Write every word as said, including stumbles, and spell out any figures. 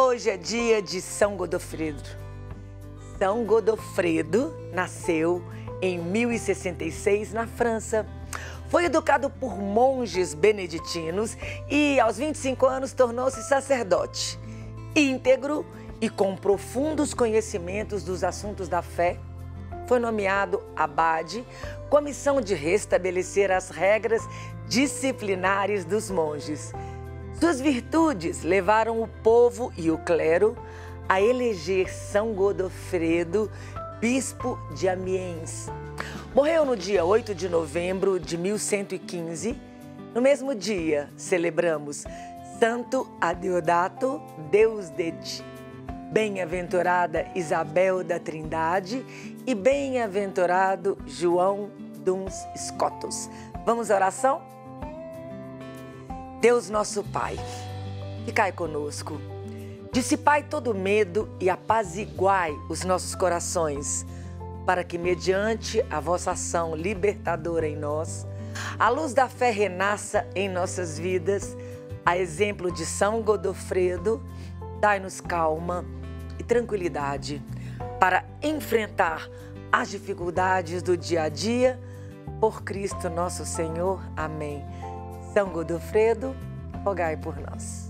Hoje é dia de São Godofredo. São Godofredo nasceu em mil e sessenta e seis na França. Foi educado por monges beneditinos e, aos vinte e cinco anos, tornou-se sacerdote. Íntegro e com profundos conhecimentos dos assuntos da fé, foi nomeado abade com a missão de restabelecer as regras disciplinares dos monges. Suas virtudes levaram o povo e o clero a eleger São Godofredo, bispo de Amiens. Morreu no dia oito de novembro de mil cento e quinze. No mesmo dia, celebramos Santo Adeodato Deusdedit, bem-aventurada Isabel da Trindade e bem-aventurado João duns Scotus. Vamos à oração? Deus nosso Pai, ficai conosco. Dissipai todo medo e apaziguai os nossos corações, para que, mediante a vossa ação libertadora em nós, a luz da fé renasça em nossas vidas. A exemplo de São Godofredo, dai-nos calma e tranquilidade para enfrentar as dificuldades do dia a dia. Por Cristo nosso Senhor. Amém. São Godofredo, rogai por nós.